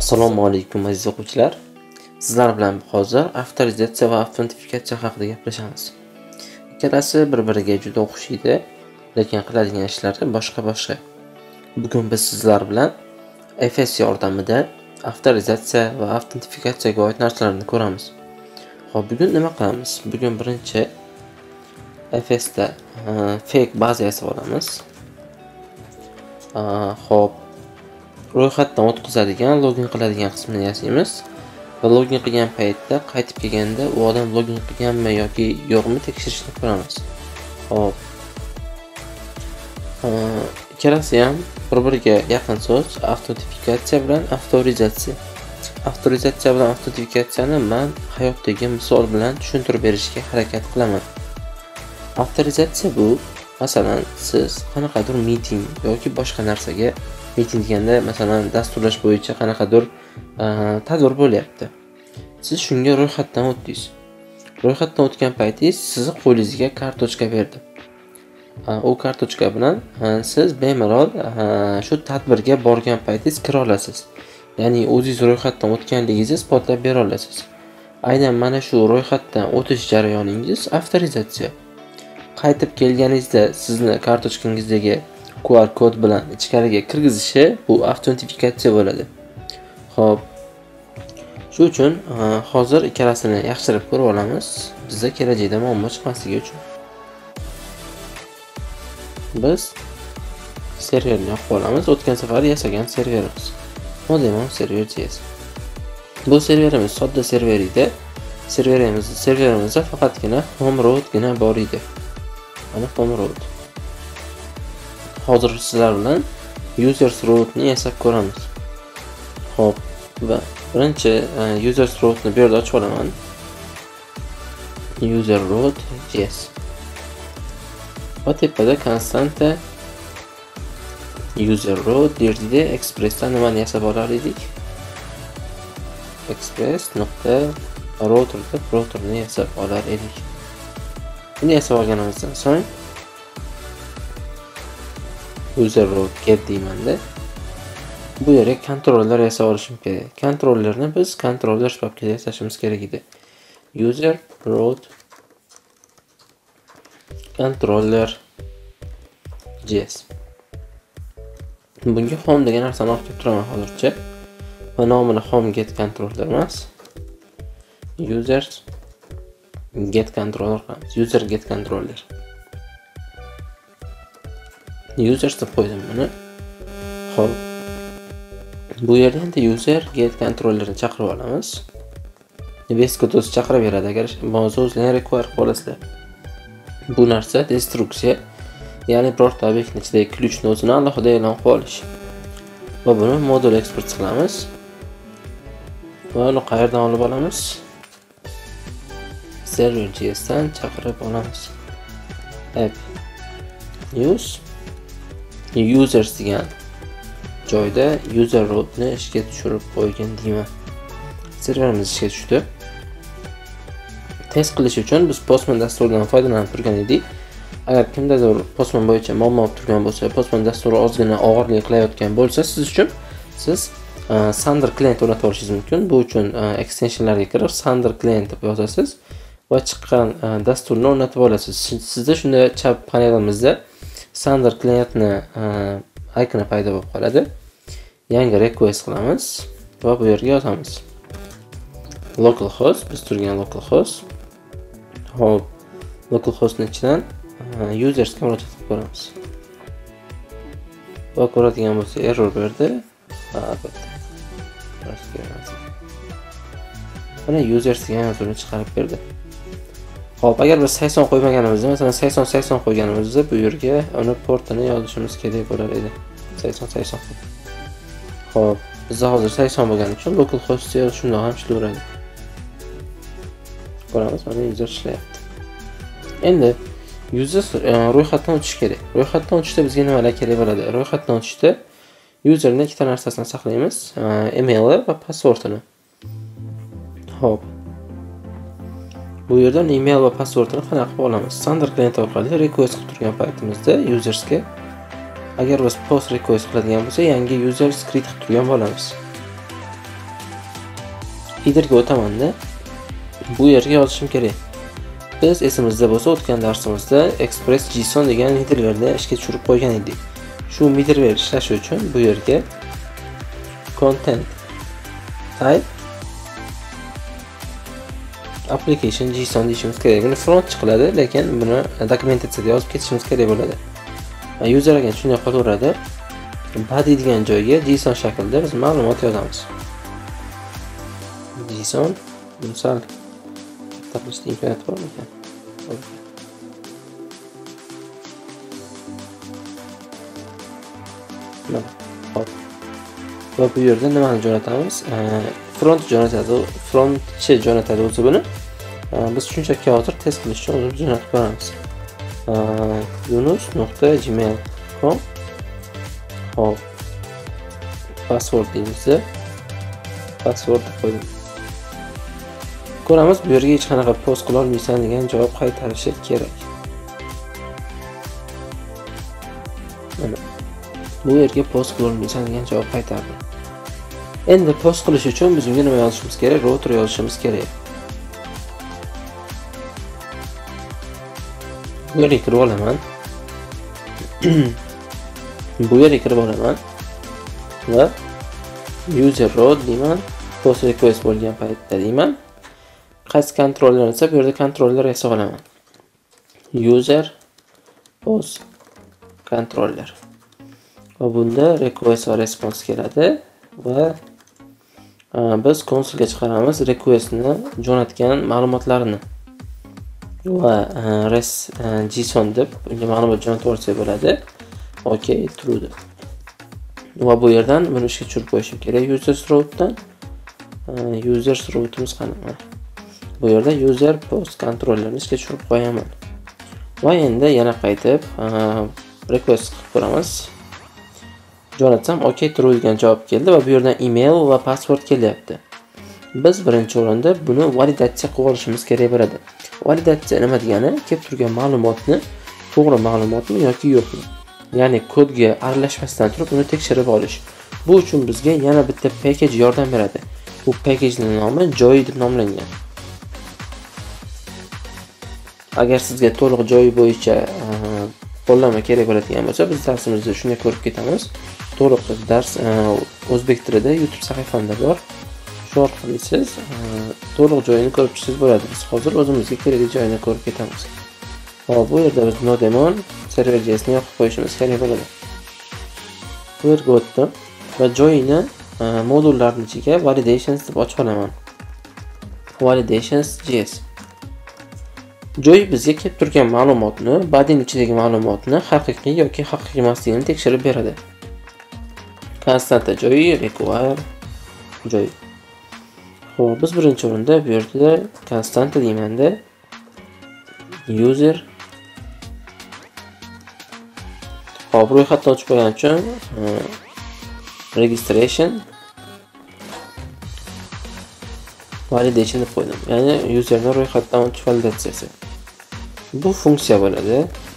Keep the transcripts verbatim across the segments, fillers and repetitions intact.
Assalomu alaykum aziz o'quvchilar. Sizlar bilan hozir avtorizatsiya va avtentifikatsiya haqida gaplashamiz. Ikkalasi bir-biriga juda o'xshaydi, lekin qiladigan ishlari boshqa-boshqa. Bugun biz sizlar bilan F S yordamida avtorizatsiya va avtentifikatsiyaga oid narsalarni ko'ramiz. Xo'p, bugun nima qilamiz? Bugun birinchi F S da fake baza yasab olamiz. Xo'p, ro'yxatdan o'tkazadigan, login qiladigan qismini yasaymiz va login qilgan paytda qaytib kelganda u odam login qilganmi yoki yo'qmi tekshirishni ko'ramiz. Hop. Ikkalasi ham bir-biriga yaqin so'z, avtentifikatsiya bilan avtorizatsiya. Avtorizatsiya bilan avtentifikatsiyani men hayotdagi misol bilan tushuntirib berishga harakat qilaman. Avtorizatsiya bu, masalan, siz qanaqadir meeting yoki boshqa narsaga meeting deganda, masalan, dasturlash bo'yicha qanaqadir tadbir bo'lyapti. Siz shunga ro'yxatdan o'tdingiz. Ro'yxatdan o'tgan paytingiz sizni qo'lingizga kartochka berdi. U kartochka bilan siz bemalol shu tadbirga borgan paytingiz kira olasiz. Ya'ni o'zingiz ro'yxatdan o'tganligingizni isbotlab bera olasiz. Aynan mana shu ro'yxatdan o'tish jarayoningiz avtorizatsiya. Qaytib kelganingizda sizni kartochkangizdagi Q R kod bilan ichkariga kirgizishi bu avtentifikatsiya bo'ladi. Xo'p. Shu uchun hozir ikkalasini yaxshirib ko'rib olamiz. Bizda kelajakda muammo chiqmasligi uchun. Biz serverni yoqib olamiz. O'tgan safar yasagan serverimiz. Modemon server J S. Bu serverimiz sodda server edi. Serverimiz serverimizda faqatgina home root-gina bor edi. Mana home root. Hozir sizlar bilan users root-ni yasab ko'ramiz. Xo'p, va birinchi users root-ni bu yerda ochib olaman. User root J S. Va tepada konstanta user root derdida expressdan nimani yasab olar edik? express.router deb routerni yasab olar edik. Buni yasab olganimizdan so'ng user root get deymanda bu yerga kontroller yasab olishim kerak. Kontrollerni biz kontroller papkada yasashimiz kerak edi. User root controller J S. Bunga home degan narsani olib kelib turaman hozircha. Va nomini home get controller emas. Users get controller qilamiz. User get controller. Users deb qo'ydim buni. Xo'p. Bu yerda endi user get controllerni chaqirib olamiz. Veskod o'zi chaqirib beradi agar mavzu o'zini require qilasizlar. Bu narsa destruksiya, ya'ni birorta obyektning ichidagi ключni o'zini alohida e'lon qilib olish. Va buni modul export qilamiz. Va uni qayerdan olib olamiz? Server J S dan chaqirib olamiz. App use users degan joyda user rootni ishga tushirib qo'ygan deyman. Serverimiz ishga tushdi. Test qilish uchun biz Postman dasturidan foydalanib turgan edik. Agar kimdadir Postman bo'yicha muammo turgan bo'lsa, Postman dasturi ozgina og'irlik qilayotgan bo'lsa, siz uchun siz Sander client o'rnatib olishingiz mumkin. Bu uchun extensionlarga kirib Sander client deb yozasiz va chiqqan dasturni o'rnatib olasiz. Sizda shunda chap panelimizda Sander clientni ikoni paydo bo'lib qoladi. Yangi request qilamiz va bu yerga yozamiz. Localhost, biz turgan localhost. Hop, localhostning ichidan users ga murojaat qilib ko'ramiz. Va ko'radigan bo'lsa error berdi. Albatta. Mana users degan yozuvni chiqarib berdi. Xo'p, agar biz sayson qo'ymaganimizda, masalan, sayson sayson qo'yganimizda bu yerga uni portini yozishimiz kerak bo'lar edi. sayson sayson. Xo'p, bizda hozir sayson bo'lgani uchun localhost shundoq ham ishlayveradi. Ko'ramiz, mana user ishlayapti. Endi user ro'yxatdan o'tish kerak. Ro'yxatdan o'tishda bizga nimalar kerak bo'ladi? Ro'yxatdan o'tishda userning ikkita narsasini saqlaymiz, email va passwordini. Xo'p. Bu yerdan email va passwordini qanaqa qilib olamiz? Sander client orqali request qilib turgan paytimizda usersga agar biz post request qiladigan bo'lsa, yangi user create qilib turgan bo'lamiz. headerga o'tamanda bu yerga yozishim kerak. Biz esimizda bo'lsa, o'tgan darsimizda Express JSON degan headerlarni ishga tushirib qo'ygan edik. Shu header ishlashi uchun bu yerga content type application JSON deyishimiz kerak. Buni front chiqiladi, lekin buni dokumentatsiyada yozib ketishimiz kerak bo'ladi. User ekan shunday qolaveradi. Body degan joyga JSON shaklida biz ma'lumot yozamiz. JSON misol tapishda imkoniyat bormi ekan? Hop. Va bu yerda nimani jo'natamiz? Front jo'natadi, frontchi jo'natadi o'zi buni. Biz shunchaki hozir test qilish uchun o'zimiz jo'natib ko'ramiz. yunus nuqta gmail nuqta com hop. Password deymiz. Password qo'ydim. Ko'ramiz, bu yerga hech qanaqa post qila olmaysan degan javob qaytarishi kerak. Mana bu yerga post qila olmaysan degan javob qaytardi. Endi post qilish uchun biz unga nima yozishimiz kerak? Router yozishimiz kerak. Bu yerga kirib olaman. Bu yerga kirib olaman va user road deyman. Post request bo'lgan paytda deyman. Qaysi kontroller esa bu yerda kontroller yasab olaman. User post controller. Va bunda request va response keladi va biz konsolga chiqaramiz requestni jo'natgan ma'lumotlarini. Va res JSON deb unga ma'lumot jo'natib olsak bo'ladi. Okay, true deb. Va bu yerdan buni ishga tushirib qo'yishim kerak user rootdan. User rootimiz qanaqa? Bu yerda user post controllerni ishga tushirib qo'yaman. Va endi yana qaytib request qilib ko'ramiz. Jo'natsam okay, true degan javob keldi va bu yerdan email va password kelyapti. Biz birinchi o'rinda buni validatsiya qilib olishimiz kerak bo'ladi. Validatsiya nima degani? Kelib turgan ma'lumotni to'g'ri ma'lumotmi yoki yo'qmi? Ya'ni kodga aralashmasdan turib uni tekshirib olish. Bu uchun bizga yana bitta package yordam beradi. Bu packagening nomi Joy deb nomlangan. Agar sizga to'liq Joy bo'yicha qo'llanma kerak bo'ladigan bo'lsa, biz darsimizda shunday ko'rib ketamiz. To'liq dars o'zbek tilida YouTube sahifamda bor. Shu orqali siz to'liq joyini ko'rib chiqsangiz bo'ladi. Biz hozir o'zimizga kerakli joyini ko'rib ketamiz. Hop, bu yerda biz nodemon server.jsni yoqib qo'yishimiz kerak bo'ladi. Bu yerga o'tdim va joyini modullarning ichiga validations deb ochib olaman. Validations.js. Joy bizga kelib turgan ma'lumotni, bodyning ichidagi ma'lumotni haqiqiy yoki haqiqiy emasligini tekshirib beradi. Constanta joy require joy. Xo'p, biz birinchi o'rinda bu yerda constanta deymanda user hop, ro'yxatni ochib qo'ygan uchun registration validation deb qo'ydim. Ya'ni userni ro'yxatdan o'tish validatsiyasi. Bu funksiya bo'ladi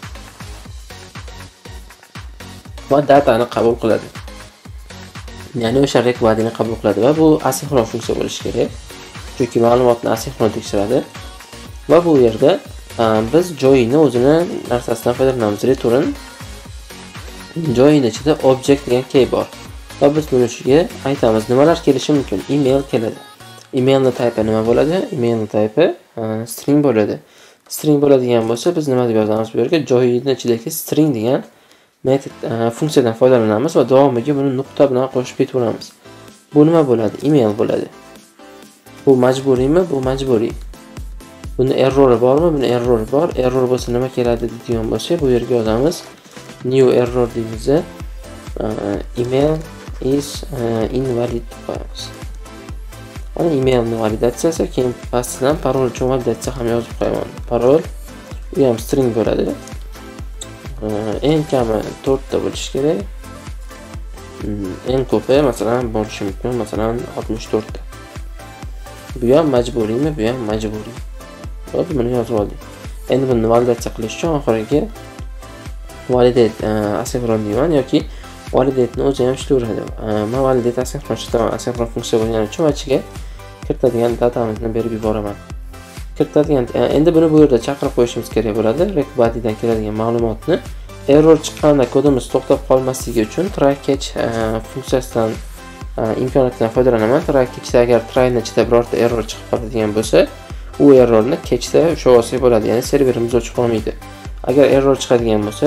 va datani qabul qiladi. Ya'ni o'sha requestni qabul qiladi va bu asinxron funksiya bo'lishi kerak. Chunki ma'lumotni asinxron tekshiradi. Va bu yerda biz joyni o'zini narsasidan foydalanamiz. Return joyning ichida object degan key bor. Va biz buni ustiga aytamiz nimalar kelishi mumkin. Email keladi. Emailni type nima bo'ladi? Emailni type string bo'ladi. String bo'ladigan bo'lsa, biz nima deb yozamiz bu yerga? Joyning ichidagi string degan metod funksiyadan foydalanamiz va davomiga buni nuqta bilan qo'shib ketaveramiz. Bu nima bo'ladi? Email bo'ladi. Bu majburiymi? Bu majburiy. Buni errori bormi? Buni errori bor. Error bo'lsa nima keladi deydigan bo'lsa, bu yerga yozamiz. New error deymiz. Email is invalid qo'yamiz. Ana emailni validatsiyasi, keyin pastdan parol uchun validatsiya ham yozib qo'yaman. Parol u ham string bo'ladi. Eng kami to'rtta bo'lishi kerak. Eng ko'pi masalan bo'lishi mumkin, masalan oltmish to'rt ta. Bu ham majburiymi? Bu ham majburiy. Hop, buni yozib oldik. Endi buni validatsiya qilish uchun oxiriga validate asinxron deyman yoki validate ni o'zi ham ishlayveradi. Men validate asinxron ishlaman, asinxron funksiya bo'lgani uchun ichiga kiritadigan datamizni berib yuboraman. Kiritadigan endi buni bu yerda chaqirib qo'yishimiz kerak bo'ladi. Requery'dan keladigan ma'lumotni error chiqqanda kodimiz to'xtab qolmasligi uchun try catch funksiyasidan imkoniyatdan foydalanaman. Try catchda agar try'ning ichida birorta error chiqib qoladigan bo'lsa, u errorni catchda ushlab olsak bo'ladi. Ya'ni serverimiz o'chib qolmaydi. Agar error chiqadigan bo'lsa,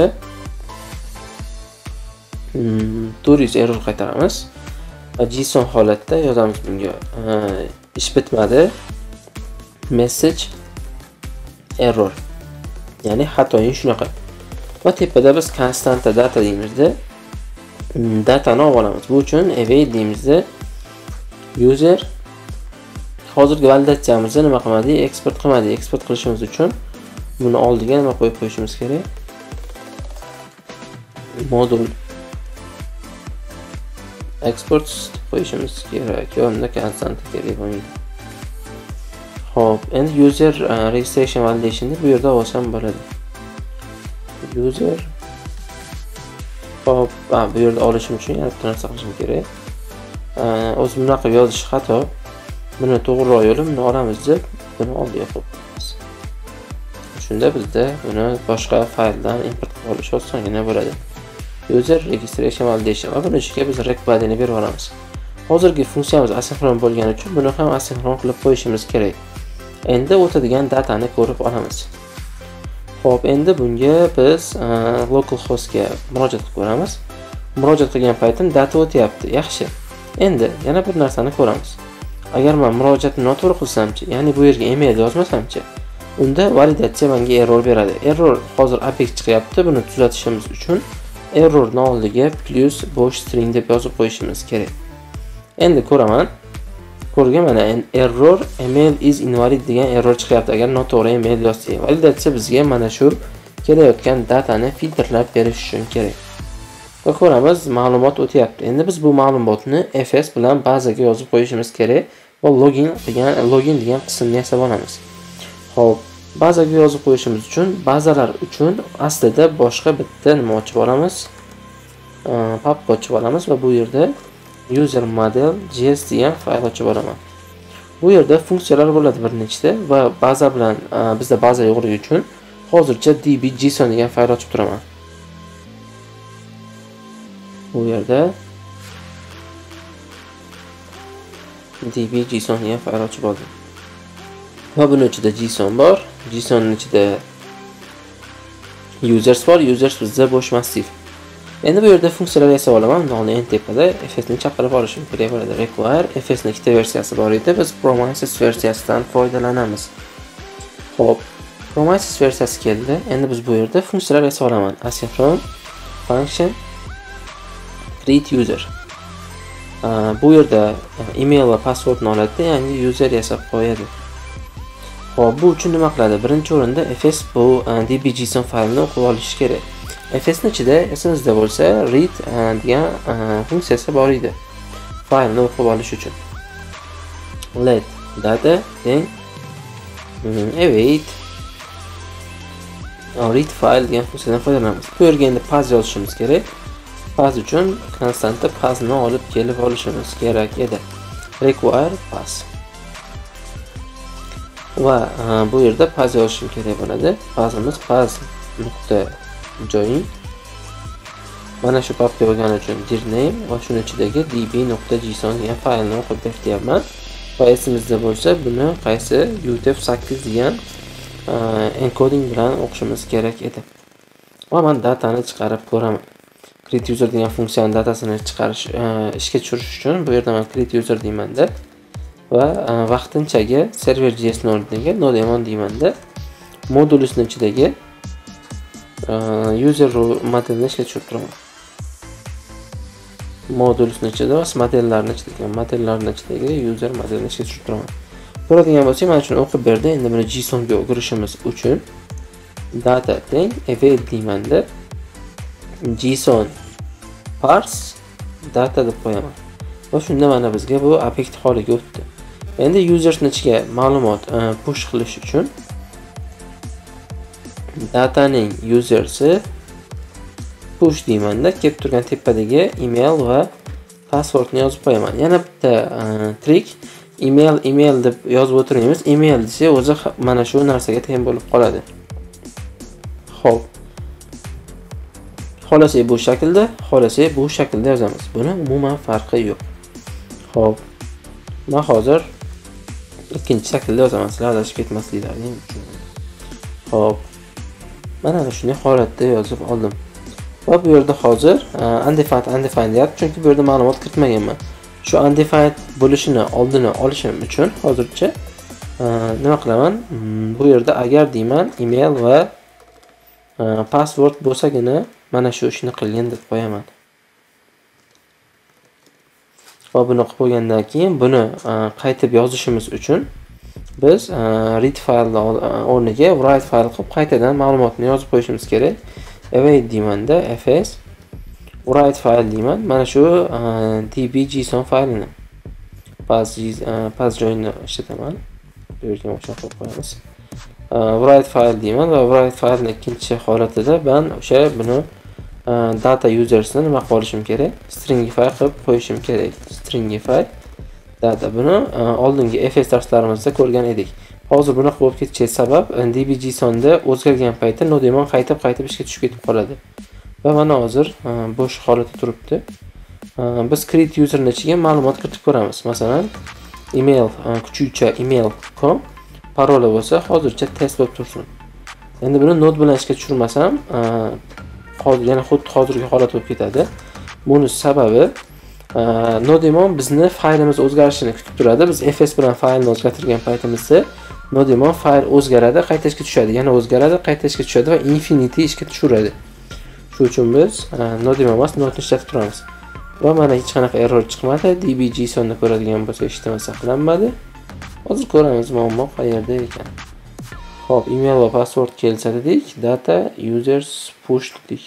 turis error qaytaramiz. JSON holatda yozamiz bunga. Ish bitmadi. Message error. Ya'ni xatoing shunaqa. Va tepada biz constanta data deymizda datani olib olamiz. Bu uchun await deymizda user hozirgi validatsiyamizni nima qilmadi? Export qilmadi. Export qilishimiz uchun buni oldiga nima qo'yib qo'yishimiz kerak? Modul export qo'yishimiz kerak. Yo'qda constanta kerak bo'lmaydi. Hop, endi user uh, registration validation bu yerda olsam bo'ladi. User hop, bu yerda olishim uchun yana bitta narsa qilishim kerak. O'z bunaqa yozish xato. Buni to'g'riroq yo'li buni olamiz deb buni oldiga qo'yamiz. Shunda bizda buni boshqa fayldan import qilib olish osongina bo'ladi. User registration validation va buni ichiga biz requery'ni berib olamiz. Hozirgi funksiyamiz asinxron bo'lgani uchun buni ham asinxron qilib qo'yishimiz kerak. Endi o'tadigan datani ko'rib olamiz. Xo'p, endi bunga biz localhostga murojaat qilib ko'ramiz. Murojaat qilgan paytim data o'tyapti. Yaxshi. Endi yana bir narsani ko'ramiz. Agar men murojaatni noto'g'ri qilsam-chi, ya'ni bu yerga email yozmasam-chi, unda validatsiya menga error beradi. Error hozir apex chiqyapti. Buni tuzatishimiz uchun errorni oldiga plus bo'sh string deb yozib qo'yishimiz kerak. Endi ko'raman. Ko'rgan mana error email is invalid degan error chiqyapti agar noto'g'ri email yozsak. Validatsiya bizga mana shu kelayotgan datani filtrlab berish uchun kerak. Va ko'ramiz, ma'lumot o'tyapti. Endi biz bu ma'lumotni fs bilan bazaga yozib qo'yishimiz kerak va login degan login degan qismni yasab olamiz. Xo'p, bazaga yozib qo'yishimiz uchun bazalar uchun aslida boshqa bitta nima ochib olamiz? Papka ochib olamiz va bu yerda user model js degan fayl ochib olaman. Bu yerda funksiyalar bo'ladi bir nechta va baza bilan bizda baza yo'qligi uchun hozircha db.json degan fayl ochib turaman. Bu yerda db.json degan fayl ochib oldim. Va buni ichida json bor. JSONning ichida users bor. Users bizda bo'sh massiv. Endi bu yerda funksiyalar yasab olaman. Uni en tepada fsni chaqirib olishim kerak bo'ladi. Require fsning ikkita versiyasi bor edi. Biz Promises versiyasidan foydalanamiz. Xo'p, Promises versiyasi keldi. Endi biz bu yerda funksiyalar yasab olaman. Asynchron function create user. Bu yerda email va passwordni oladi, ya'ni user yasab qo'yadi. Xo'p, bu uchun nima qiladi? Birinchi o'rinda fs bu db.json faylini o'qib olishi kerak. fsning ichida esingizda bo'lsa read degan funksiyasi bor edi. Faylni o'qib olish uchun. Let data then await read file degan funksiyadan foydalanamiz. Bu yerga endi path yozishimiz kerak. Path uchun konstanta pathni olib kelib olishimiz kerak edi. Require path. Va bu yerda path yozishim kerak bo'ladi. Pathimiz path nuqta join. Mana shu papka bo'lgani uchun dir name va shuni ichidagi db.json degan faylni o'qib beryapman. Va esimizda bo'lsa buni qaysi U T F sakkiz degan encoding bilan o'qishimiz kerak edi. Va men datani chiqarib ko'raman. Create user degan funksiyani datasini chiqarish ishga tushirish uchun bu yerda men create user deymanda va vaqtinchaga server.js o'rniga nodemon deymanda modulusning ichidagi user modelni ishga tushirib turaman. Modulusning ichida va modellarning ichidagi modellarning ichidagi user modelni ishga tushirib turaman. Ko'radigan bo'lsak, mana shuni o'qib berdi. Endi buni JSON ga o'girishimiz uchun data teng await deymanda JSON parse data deb qo'yaman. Va shunda mana bizga bu obyekt holiga o'tdi. Endi usersning ichiga ma'lumot push qilish uchun dataning usersi push deymanda kelib turgan tepadagi email va passwordni yozib qo'yaman. Yana bitta trik, email email deb yozib o'tiramiz. Email desa o'zi mana shu narsaga teng bo'lib qoladi. Xo'p. Xolasa bu shaklda, xolasa bu shaklda yozamiz. Buni umuman farqi yo'q. Xo'p. Men hozir ikkinchi shaklda yozaman, sizlar adashib ketmasliklaring uchun. Xo'p. Mana shunday holatda yozib oldim. Va bu yerda hozir undefined undefined deyapti, chunki bu yerda ma'lumot kiritmaganman. Shu undefined bo'lishini oldini olishim uchun hozircha nima qilaman? Bu yerda agar deyman email va password bo'lsagina mana shu ishni qilgan deb qo'yaman. Va buni qilib qo'ygandan keyin buni qaytib yozishimiz uchun biz read file o'rniga write file qilib qaytadan ma'lumotni yozib qo'yishimiz kerak. Await deymanda fs write file deyman. Mana shu db.json faylini pass joinni ishlataman. Bu yerga o'sha qilib qo'yamiz. Write file deyman va write filening ikkinchi holatida men o'sha buni data usersni nima qilishim kerak? Stringify qilib qo'yishim kerak. Stringify data buni oldingi fs darslarimizda ko'rgan edik. Hozir buni bo'lib ketishiga sabab db.jsonda o'zgargan paytda nodemon qaytib-qaytib ishga tushib ketib qoladi. Va mana hozir bo'sh holatda turibdi. Biz create userning ichiga ma'lumot kiritib ko'ramiz. Masalan, email kuchukcha email dot com parola bo'lsa, hozircha test bo'lib tursin. Endi buni node bilan ishga tushirmasam, hozir yana xuddi hozirgi holat bo'lib ketadi. Buning sababi nodemon bizni faylimiz o'zgarishini kutib turadi. Biz fs bilan faylni o'zgartirgan paytimizda nodemon fayl o'zgaradi, qayta ishga tushadi, yana o'zgaradi, qayta ishga tushadi va infinity ishga tushiradi. Shuning uchun biz nodemon emas, node ishlatib turamiz. Va mana hech qanaqa error chiqmadi. db.jsonni ko'radigan bo'lsa, html saqlanmadi. Hozir ko'ramiz muammo qayerda ekan. Xo'p, email va password kelsa dedik, data users push dedik.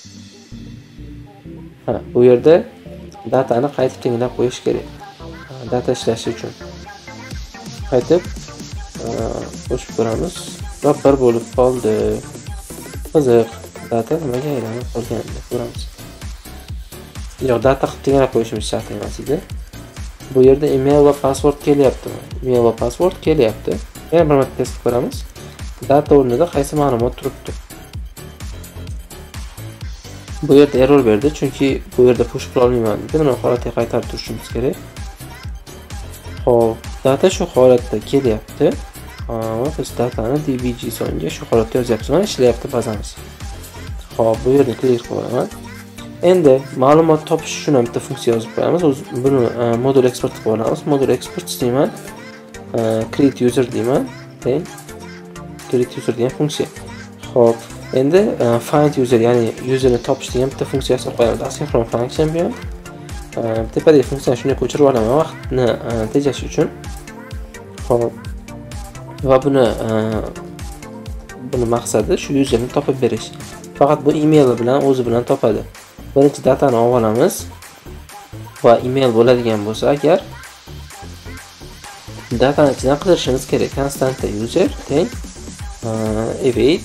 Ha, bu yerda datani qaytib tenglab qo'yish kerak. Data ishlashi uchun. Qaytib qo'shib ko'ramiz. Va bir bo'lib qoldi. Qiziq, data nimaga aylanib qolgan deb ko'ramiz. Yo'q, data qilib tenglab qo'yishimiz shart emas edi. Bu yerda email va password kelyapti. Email va password kelyapti. Yana bir marta test ko'ramiz. Data o'rnida qaysi ma'lumot turibdi? Bu yerda error berdi, chunki bu yerda push qila olmayman. Buni holatga qaytarib turishimiz kerak. Xo'p, data shu holatda kelyapti. Hop, biz datani db.jsonga shu holatda yozyapmiz. Mana ishlayapti bazamiz. Xo'p, bu yerni clear qilaman. Endi ma'lumot topish uchun ham bitta funksiya yozib qo'yamiz. Buni modul export qilib olamiz. Modul export deyman. Create user deyman. Teng create user degan funksiya. Xo'p, endi find user, ya'ni userni topish degan bitta funksiyasini qo'yamiz. Async from function bu ham. Tepadagi funksiyani shunday ko'chirib olaman vaqtni tejash uchun. Xo'p. Va buni buni maqsadi shu userni topib berish. Faqat bu email bilan o'zi bilan topadi. Birinchi datani olamiz va email bo'ladigan bo'lsa agar datani ichidan qidirishimiz kerak. Constant user teng await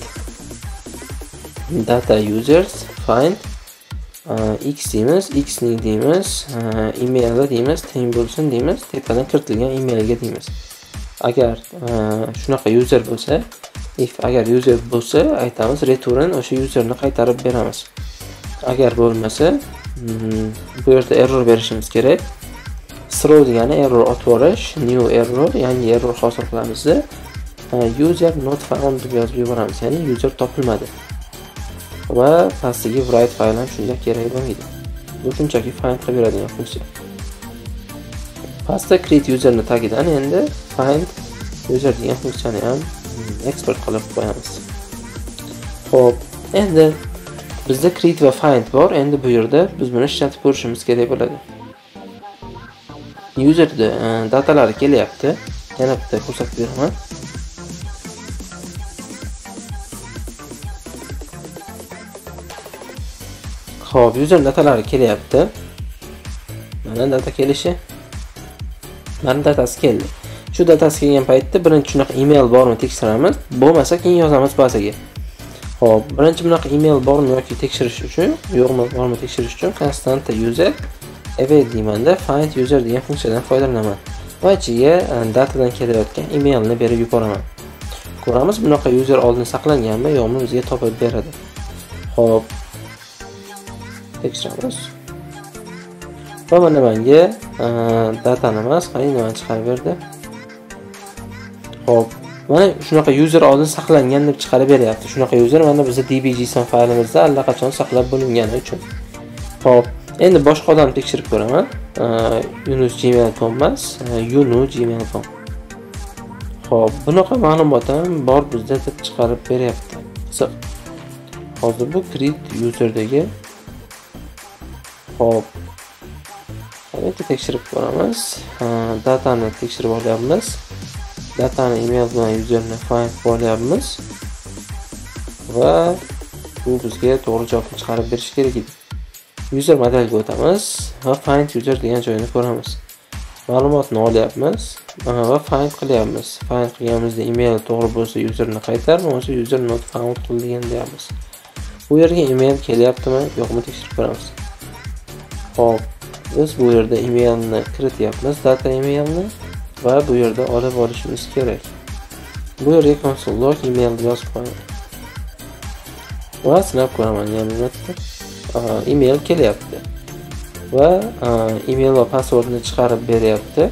data users find x deymiz, x ning deymiz, email deymiz, teng bo'lsin deymiz, tepadan kiritilgan emailga deymiz. Agar shunaqa user bo'lsa, if agar user bo'lsa, aytamiz return o'sha userni qaytarib beramiz. Agar bo'lmasa, bu yerda error berishimiz kerak. Throw degani error otvorish, new error, yangi error hosil qilamiz. User not found deb yozib yuboramiz, ya'ni user topilmadi. Va pastiga write file ham shunday kerak bo'lmaydi. Bu shunchaki find qilib beradigan funksiya. Pastda create userni tagidan endi find user degan funksiyani ham export qilib qo'yamiz. Xo'p, endi bizda create va find bor. Endi bu yerda biz buni ishlatib ko'rishimiz kerak bo'ladi. Userda datalari kelyapti. Yana bitta ko'rsatib beraman. Xo'p, user datalari kelyapti. Mana data kelishi. Mana datasi keldi. Shu datasi kelgan paytda birinchi shunaqa email bormi tekshiramiz. Bo'lmasa keyin yozamiz bazaga. Xo'p, birinchi bunaqa email bormi yoki tekshirish uchun, yo'qmi, bormi tekshirish uchun constant user await deymanda find user degan funksiyadan foydalanaman. va ichiga datadan kelayotgan emailni berib yuboraman. Ko'ramiz, bunaqa user oldin saqlanganmi yo'qmi bizga topib beradi. Xo'p. Tekshiramiz. Va mana menga datani emas, qani nimani chiqarib berdi. Xo'p. Mana shunaqa user oldin saqlangan deb chiqarib beryapti. Shunaqa user mana bizning db.json faylimizda allaqachon saqlab bo'lingani uchun. Xo'p, endi boshqa odamni tekshirib ko'raman. yunus gmail dot com emas, yunu gmail dot com. Xo'p, bunaqa ma'lumot ham bor bizda deb chiqarib beryapti. Qiziq. Hozir bu create userdagi. Xo'p. Qanday tekshirib ko'ramiz. Datani tekshirib olyapmiz. Datani email bilan userni find qilyapmiz. Va bu bizga to'g'ri javobni chiqarib berish kerak edi. User modeliga o'tamiz va find user degan joyni ko'ramiz. Ma'lumotni olyapmiz va find qilyapmiz. Find qilganimizda email to'g'ri bo'lsa userni qaytar, bo'lmasa user not found qilgan deyapmiz. Bu yerga email kelyaptimi, yo'qmi tekshirib ko'ramiz. Xo'p, biz bu yerda emailni kirityapmiz, data emailni va bu yerda olib olishimiz kerak. Bu yerga console log email deb yozib qo'ying. Va sinab ko'raman, ya'ni email kelyapti. Va email va passwordni chiqarib beryapti.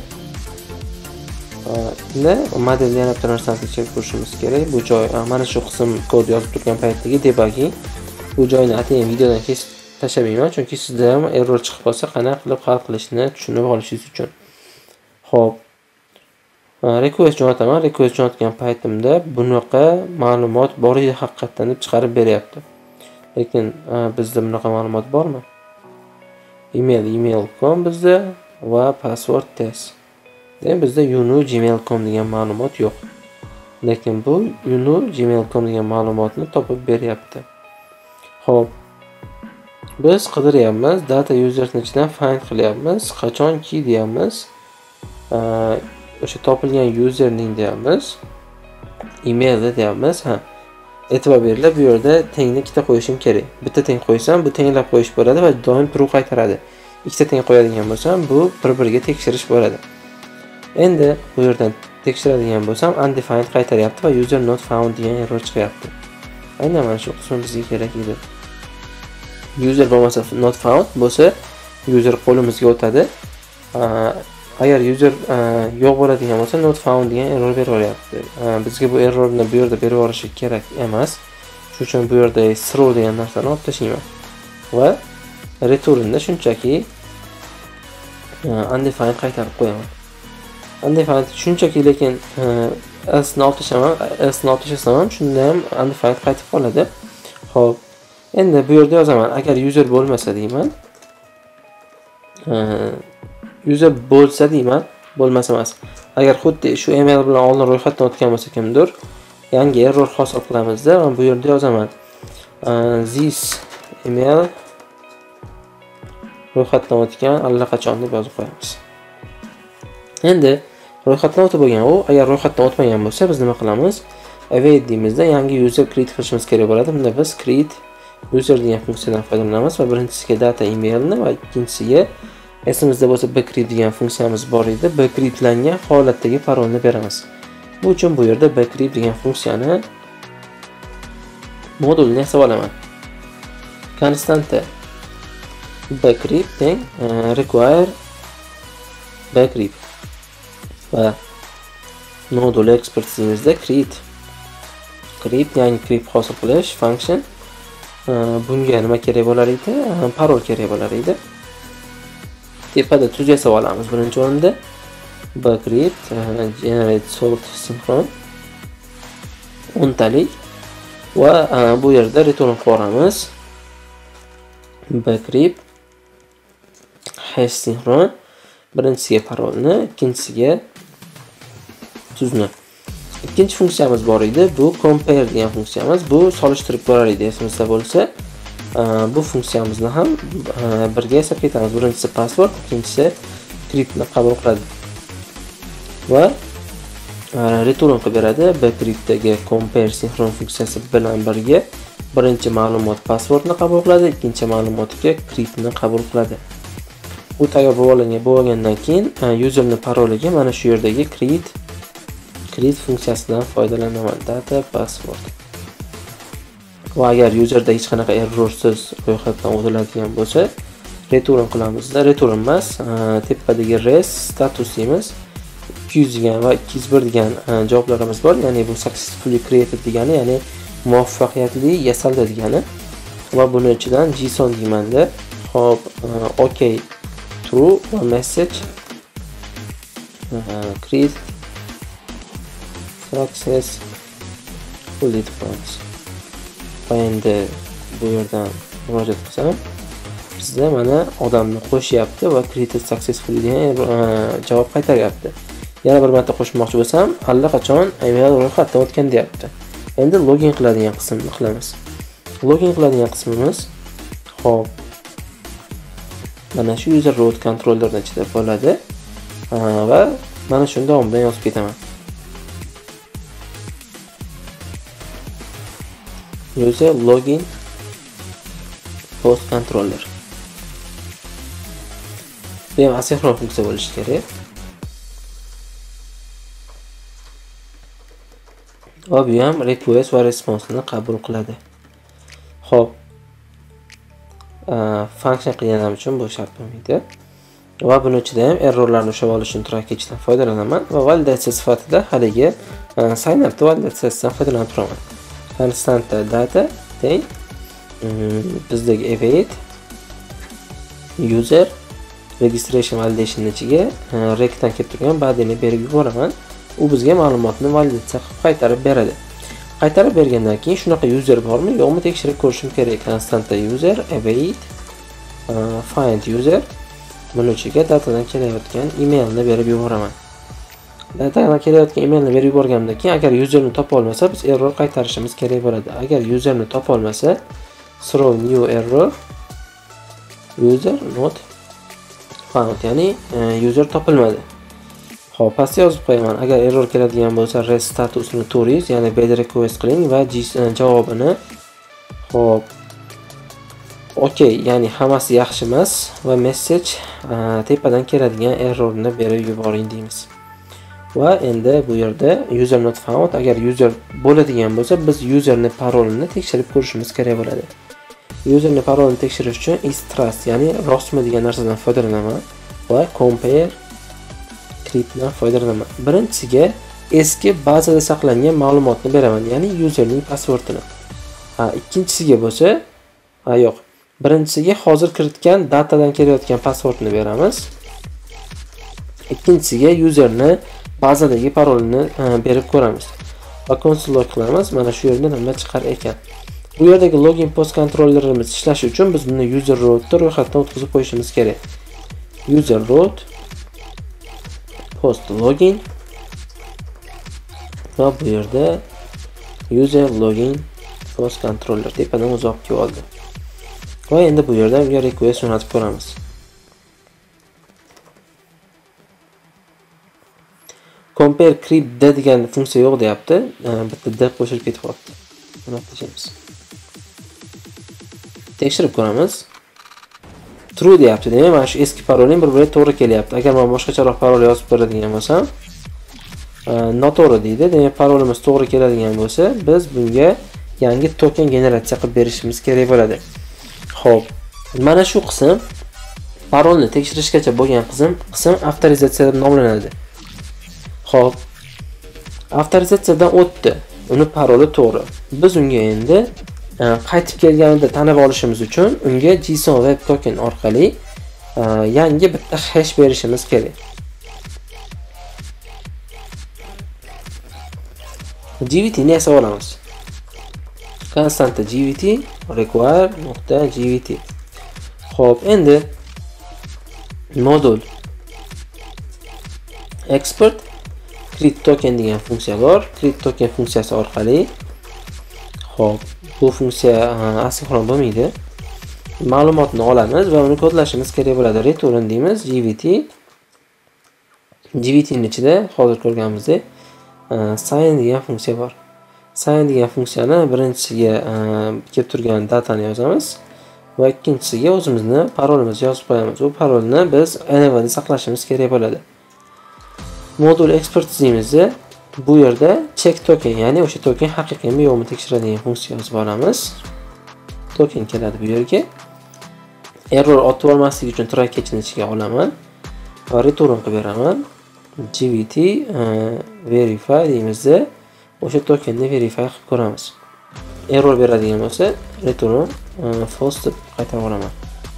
Endi modelni yana bir narsani tekshirib ko'rishimiz kerak. Bu joy mana shu qism kod yozib turgan paytdagi debugging. Bu joyni atayin videodan kesib tashlamayman, chunki sizda ham error chiqib qolsa qanday qilib hal qilishni tushunib olishingiz uchun. Xo'p. Request jo'nataman. Request jo'natgan paytimda bunaqa ma'lumot bor edi haqiqatan deb chiqarib beryapti. Lekin bizda bunaqa ma'lumot bormi? Email email dot com bizda va password test. Demak bizda yunu gmail dot com degan ma'lumot yo'q. Lekin bu yunu gmail dot com degan ma'lumotni topib beryapti. Xo'p. Biz qidiryapmiz, data usersni ichidan find qilyapmiz, qachonki deyapmiz. O'sha topilgan userning deyapmiz. Emailda deyapmiz. Ha. E'tibor beringlar, bu yerda tengni ikkita qo'yishim kerak. Bitta teng qo'ysam, bu tenglab qo'yish bo'ladi va doim true qaytaradi. Ikkita teng qo'yadigan bo'lsam, bu bir-biriga tekshirish bo'ladi. Endi bu yerdan tekshiradigan bo'lsam, undefined qaytaryapti va user not found degan error chiqyapti. Aynan mana shu qism bizga kerak edi. User bo'lmasa not found bo'lsa, user qo'limizga o'tadi. Agar user yo'q bo'ladigan bo'lsa, not found degan error beraveryapti. Bizga bu errorni bu yerda berib yuborishi kerak emas. Shuning uchun bu yerda throw degan narsani olib tashlayman. Va returnda shunchaki undefined qaytarib qo'yaman. Undefined shunchaki, lekin else ni olib tashlaman, else ni olib tashlasam ham shunda ham undefined qaytib qoladi. Xo'p. Endi bu yerda yozaman, agar user bo'lmasa deyman. User bo'lsa deyman, bo'lmasa emas. Agar xuddi shu email bilan oldin ro'yxatdan o'tgan bo'lsa kimdir, yangi error hosil qilamizda, men bu yerda yozaman. This email ro'yxatdan o'tgan allaqachon deb yozib qo'yamiz. Endi ro'yxatdan o'tib bo'lgan u, agar ro'yxatdan o'tmagan bo'lsa, biz nima qilamiz? Await deymizda, yangi user create qilishimiz kerak bo'ladi. Bunda biz create user degan funksiyadan foydalanamiz va birinchisiga data emailni va ikkinchisiga esimizda bo'lsa bcreate degan funksiyamiz bor edi. Bcreatelangan holatdagi parolni beramiz. Bu uchun bu yerda bcreate degan funksiyani modulni yasab olaman. Konstanta bcreate teng require bcreate va modul expertizimizda create create yangi create hosil qilish function. Bunga nima kerak bo'lar edi? Parol kerak bo'lar edi. Tepada tuz yasab olamiz birinchi o'rinda. Bcreate generate sort synchron o'ntalik va bu yerda return qilamiz. Bcreate hash synchron birinchisiga parolni, ikkinchisiga tuzni. Ikkinchi funksiyamiz bor edi. Bu compare degan funksiyamiz. Bu solishtirib ko'rar edi, esimizda bo'lsa. Bu funksiyamizni ham birga yasab ketamiz. Birinchisi password, ikkinchisi cryptni qabul qiladi. Va return qilib beradi. Bcreate'dagi compare synchron funksiyasi bilan birga birinchi ma'lumot passwordni qabul qiladi, ikkinchi ma'lumotga cryptni qabul qiladi. u tayyor bo'lgan bo'lgandan keyin userning paroliga mana shu yerdagi create create funksiyasidan foydalanaman. Data password. Va agar userda hech qanaqa errorsiz ro'yxatdan o'tiladigan bo'lsa, return qilamiz. Return emas, tepadagi res status deymiz. ikki yuz degan va ikki yuz bir degan javoblarimiz bor. Ya'ni bu successfully created degani, ya'ni muvaffaqiyatli yasaldi degani. Va buni ichidan JSON deymanda, hop, OK true va message create successfully deb va endi bu yerdan murojaat qilsam, bizda mana odamni qo'shyapti va created successfully degan javob qaytaryapti. Yana bir marta qo'shmoqchi bo'lsam, allaqachon email ro'yxatdan o'tgan deyapti. Endi login qiladigan qismni qilamiz. Login qiladigan qismimiz hop mana shu user root controllerning ichida bo'ladi va mana shuni davomida yozib ketaman. User login post controller. Bu ham asinxron funksiya bo'lishi kerak. Va bu ham request va response ni qabul qiladi. Xo'p. Function qilganim uchun bu shart bo'lmaydi. Va buning ichida ham errorlarni ushlab olish uchun trackage dan foydalanaman va validatsiya sifatida haligi sign up validatsiyasidan foydalanib turaman. Constant data teng bizdagi await user registration validation ichiga rectdan kelib turgan badani berib yuboraman. U bizga ma'lumotni validatsiya qilib qaytarib beradi. Qaytarib bergandan keyin shunaqa user bormi, yo'qmi tekshirib ko'rishim kerak. Constant user await find user buning ichiga datadan kelayotgan emailni berib yuboraman. Datadan kelayotgan emailni berib yuborgandan keyin agar userni topa olmasa, biz error qaytarishimiz kerak bo'ladi. Agar userni topa olmasa, throw new error user not found, ya'ni user topilmadi. Xo'p, pastga yozib qo'yaman. Agar error keladigan bo'lsa, res statusini to'g'ri, ya'ni bad request qiling va javobini xo'p OK, ya'ni hammasi yaxshi emas va message tepadan keladigan errorni berib yuboring deymiz. Va endi bu yerda user not found, agar user bo'ladigan bo'lsa, biz userning parolini tekshirib ko'rishimiz kerak bo'ladi. Userning parolini tekshirish uchun is trust, ya'ni rostmi degan narsadan foydalanaman va compare dan foydalanaman. Birinchisiga eski bazada saqlangan ma'lumotni beraman, ya'ni userning passwordini. Ha, ikkinchisiga bo'lsa, ha yo'q. Birinchisiga hozir kiritgan datadan kelayotgan passwordni beramiz. Ikkinchisiga userni bazadagi parolini berib ko'ramiz. Va console log qilamiz. Mana shu yerda nima chiqar ekan. Bu yerdagi login post kontrollerimiz ishlashi uchun biz buni user rootda ro'yxatdan o'tkazib qo'yishimiz kerak. User root post login va bu yerda user login post controller tepadan uzoq kelib oldi. Va endi bu yerda unga request jo'natib ko'ramiz. Compare creep degan funksiya yo'q deyapti. Bitta d qo'shilib ketib qoldi. Buni tashlaymiz. Tekshirib ko'ramiz. True deyapti. Demak, mana shu eski parolim bir-biriga to'g'ri kelyapti. Agar men boshqacharoq parol yozib beradigan bo'lsam, noto'g'ri deydi. Demak, parolimiz to'g'ri keladigan bo'lsa, biz bunga yangi token generatsiya qilib berishimiz kerak bo'ladi. Xo'p, mana shu qism parolni tekshirishgacha bo'lgan qism qism avtorizatsiya deb nomlanadi. Xo'p, avtorizatsiyadan o'tdi. Uni paroli to'g'ri. Biz unga endi qaytib kelganida tanib olishimiz uchun unga JSON web token orqali yangi bitta hash berishimiz kerak. G V T ni esa olamiz. Constant G V T require.gvt. Xo'p, endi modul export create token degan funksiya bor. Create token funksiyasi orqali xo'p, bu funksiya asinxron bo'lmaydi. Ma'lumotni olamiz va uni kodlashimiz kerak bo'ladi. Return deymiz gvt. gvt ning ichida hozir ko'rganimizdek sign degan funksiya bor. Sign degan funksiyani birinchisiga kelib turgan datani yozamiz va ikkinchisiga o'zimizni parolimizni yozib qo'yamiz. U parolni biz enavada saqlashimiz kerak bo'ladi. Modul export deymizni bu yerda check token, ya'ni o'sha token haqiqiymi yo'qmi tekshiradigan funksiya yozib olamiz. Token keladi bu yerga. Error otib olmaslik uchun try catch'ni ichiga olaman va return qilib beraman. gvt uh, verify deymizda o'sha tokenni verify qilib ko'ramiz. Error beradigan bo'lsa return uh, false deb qaytarib olaman.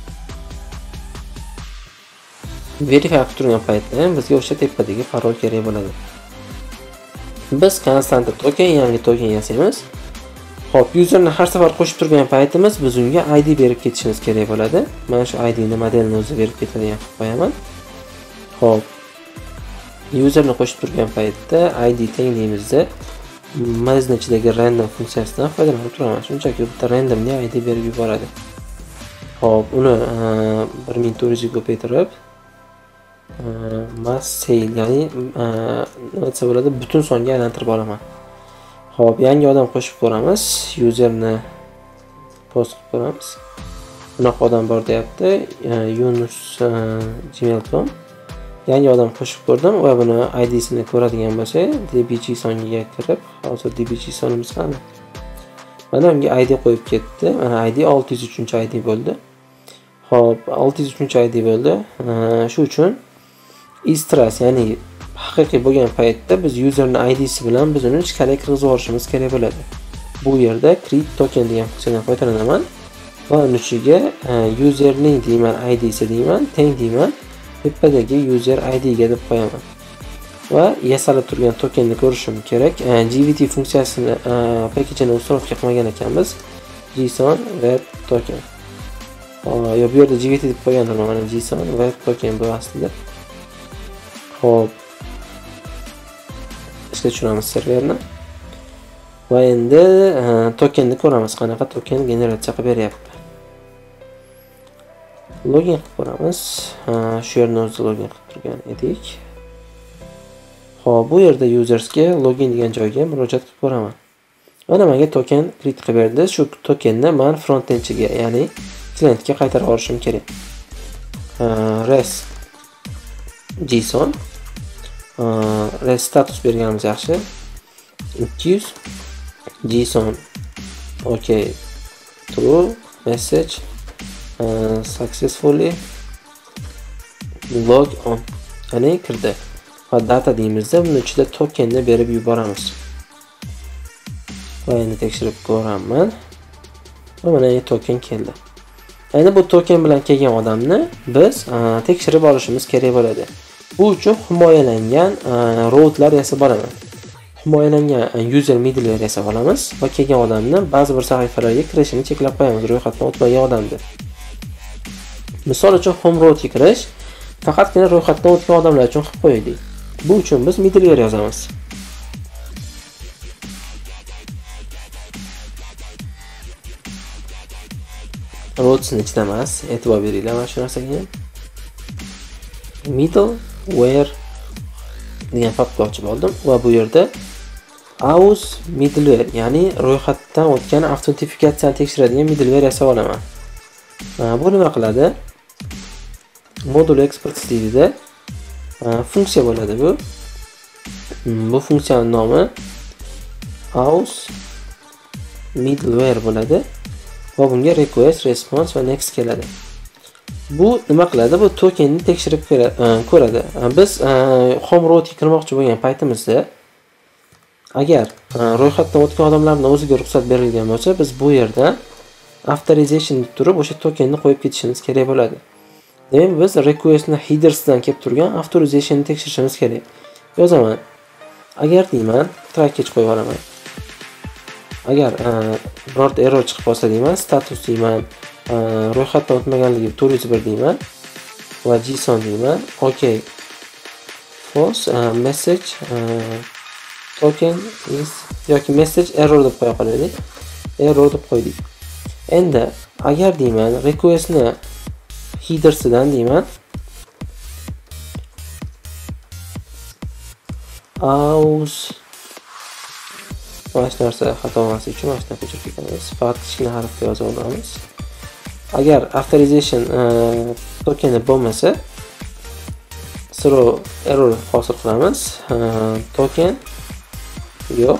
Verify qilib turgan paytda bizga o'sha tepadagi parol kerak bo'ladi. Biz constant token, yangi token yasaymiz. Xo'p, userni har safar qo'shib turgan paytimiz biz unga I D berib ketishimiz kerak bo'ladi. Mana shu I D ni modelni o'zi berib ketadigan qilib qo'yaman. Xo'p, userni qo'shib turgan paytda I D teng deymizda mazni ichidagi random funksiyasidan foydalanib turamiz. Shunchaki bitta randomni I D berib yuboradi. Xo'p, uni bir ming to'rt yuz ga ko'paytirib mass sale, ya'ni nima desa bo'ladi, butun songa aylantirib olaman. Xo'p, yangi odam qo'shib ko'ramiz. Userni post qilib ko'ramiz. Bunaqa odam bor deyapti. Yunus gmail dot com. Yangi odam qo'shib ko'rdim va buni I D sini ko'radigan bo'lsa, dbjson-ga kirib, hozir dbjson-imiz qani? Mana unga I D qo'yib ketdi. Mana I D olti yuz uchinchi I D bo'ldi. Xo'p, olti yuz uchinchi I D bo'ldi. Shu uchun is-trace, ya'ni haqiqiy bo'lgan paytda biz userning I D si bilan biz uni ichkariga kirgizib yuborishimiz kerak bo'ladi. Bu yerda create token degan funksiyadan foydalanaman va uni ichiga userning deyman I D si deyman, teng deyman, tepadagi user I D ga deb qo'yaman. Va yasalib turgan tokenni ko'rishim kerak. gvt funksiyasini pakejini ustorovka qilmagan ekanmiz. JSON web token. Yo, bu yerda gvt deb qo'ygandim, mana JSON web token bu aslida. Xo'p, ishga tushiramiz serverni va endi tokenni ko'ramiz, qanaqa token generatsiya qilib beryapti. Login qilib ko'ramiz. Shu yerni o'zida login qilib turgan edik. Xo'p, bu yerda usersga login degan joyga murojaat qilib ko'raman. Mana menga token create qilib berdi. Shu tokenni men frontendchiga, ya'ni klientga qaytarib yuborishim kerak. Res JSON Uh, res status berganimiz yaxshi. ikki yuz JSON OK true message uh, successfully log on, ya'ni kirdi. Va data deymizda buni ichida tokenni berib yuboramiz. Va endi tekshirib ko'raman. Va mana token keldi. Endi bu token bilan kelgan odamni biz uh, tekshirib olishimiz kerak bo'ladi. Bu uchun himoyalangan routlar yasab olaman. Himoyalangan user middleware yasab olamiz va kelgan odamni ba'zi bir sahifalarga kirishini cheklab qo'yamiz, ro'yxatdan o'tmagan odamni. Misol uchun home routga kirish faqatgina ro'yxatdan o'tgan odamlar uchun qilib qo'ydik. Bu uchun biz middleware yozamiz. Routsni ichida emas, e'tibor beringlar mana shu narsaga. Middleware degan faktni ochib oldim va bu yerda aus middleware, ya'ni ro'yxatdan o'tgan avtentifikatsiyani tekshiradigan middleware yasab olaman. Bu nima qiladi? Modul export deydi. Funksiya bo'ladi bu. Bu funksiyaning nomi aus middleware bo'ladi va bunga request, response va next keladi. Bu nima qiladi? Bu tokenni tekshirib ko'radi. Biz home routga kirmoqchi bo'lgan paytimizda agar ro'yxatdan o'tgan odamlarning o'ziga ruxsat berilgan bo'lsa, biz bu yerda authorization deb turib o'sha tokenni qo'yib ketishimiz kerak bo'ladi. Demak, biz requestni headersidan kelib turgan authorizationni tekshirishimiz kerak. Yozaman. Agar deyman, try catch qo'yib olaman. Agar birorta error chiqib qolsa deyman, status deyman, ro'yxatdan o'tmaganligi to'rt yuz bir deyman va JSON deyman. OK. False uh, message uh, token is yoki message error deb qo'ya qolaylik. Error deb qo'ydik. Endi agar deyman, requestni headersidan deyman aus mana shu narsa xato bo'lmasligi uchun mana shuni ko'chirib ketamiz. Faqat kichkina harfda yozib olamiz. Agar authorization tokeni bo'lmasa, throw error hosil qilamiz. Token yo'q.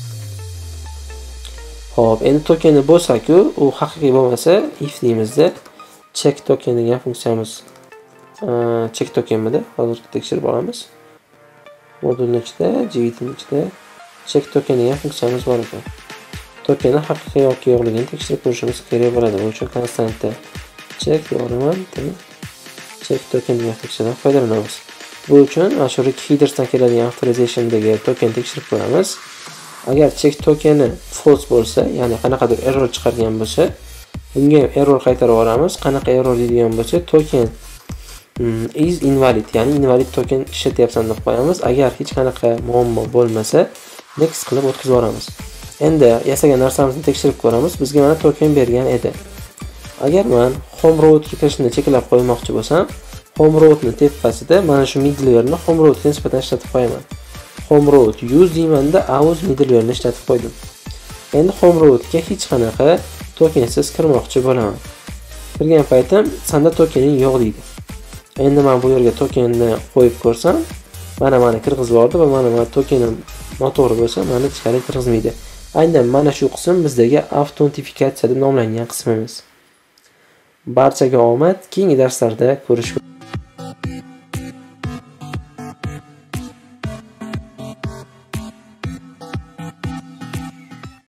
Xo'p, endi tokeni bo'lsa-ku, u haqiqiy bo'lmasa, if deymizda check token degan funksiyamiz. Check tokenmidi? Hozir tekshirib olamiz. Modulning ichida, G V T'ning ichida check token degan funksiyamiz bor ekan. Tokeni haqiqiy yoki yo'qligini tekshirib ko'rishimiz kerak bo'ladi. Bu uchun konstantda check yo'qmi, check token degan funksiyadan foydalanamiz. Bu uchun mana shu headersdan keladigan authorization'dagi token tekshirib ko'ramiz. Agar check tokeni false bo'lsa, ya'ni qanaqadir error chiqargan bo'lsa, bunga error qaytarib yuboramiz. Qanaqa error deydigan bo'lsa, token is invalid, ya'ni invalid token ishlatyapsan deb qo'yamiz. Agar hech qanaqa muammo bo'lmasa, next qilib o'tkazib yuboramiz. Endi yasagan narsamizni tekshirib ko'ramiz. Bizga mana token bergan edi. Agar men home rootga kirishni cheklab qo'ymoqchi bo'lsam, home rootni tepasida mana shu middleware'ni home rootga nisbatan ishlatib qo'yaman. Home root use deymanda aus middleware'ni ishlatib qo'ydim. Endi home rootga hech qanaqa tokensiz kirmoqchi bo'laman. Kirgan paytim sanda tokening yo'q deydi. Endi men bu yerga tokenni qo'yib ko'rsam, mana meni kirgizib yubordi va mana men tokenim noto'g'ri bo'lsa, meni ichkari kirgizmaydi. Aynan mana shu qism bizdagi avtentifikatsiya deb nomlangan qismimiz. Barchaga omad, keyingi darslarda ko'rishamiz.